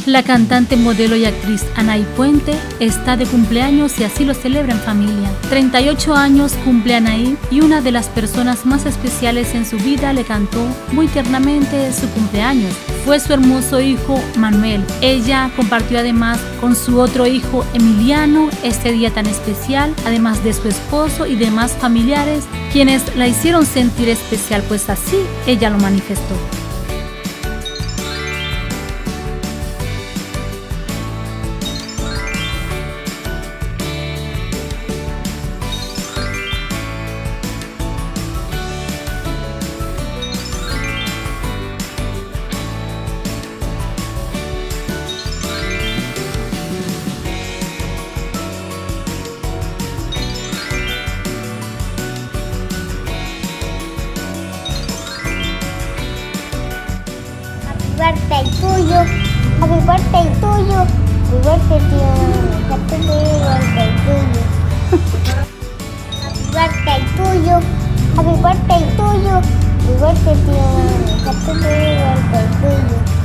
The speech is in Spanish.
La cantante, modelo y actriz Anaí Puente está de cumpleaños y así lo celebra en familia. 38 años cumple Anaí y una de las personas más especiales en su vida le cantó muy tiernamente su cumpleaños. Fue su hermoso hijo Manuel. Ella compartió además con su otro hijo Emiliano este día tan especial, además de su esposo y demás familiares, quienes la hicieron sentir especial, pues así ella lo manifestó. Birthday to you, happy birthday to you, happy birthday to you, happy birthday to you, happy birthday to you, happy birthday to you, happy birthday to you, happy birthday to you.